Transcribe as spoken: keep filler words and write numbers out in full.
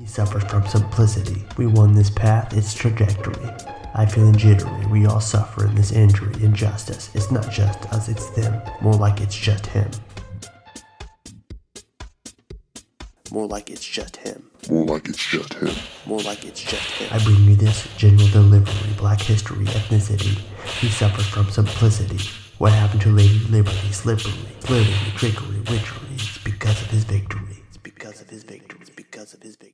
He suffers from simplicity. We won this path, its trajectory. I feeling jittery, we all suffer in this injury, injustice. It's not just us, it's them. More like it's just him. More like it's just him. More like it's just him. More like it's just him. I bring you this general delivery, black history, ethnicity. He suffers from simplicity. What happened to Lady Liberty, slippery, slippery, trickery, witchery? It's because of his victory. It's because of his victory. It's because of his victory.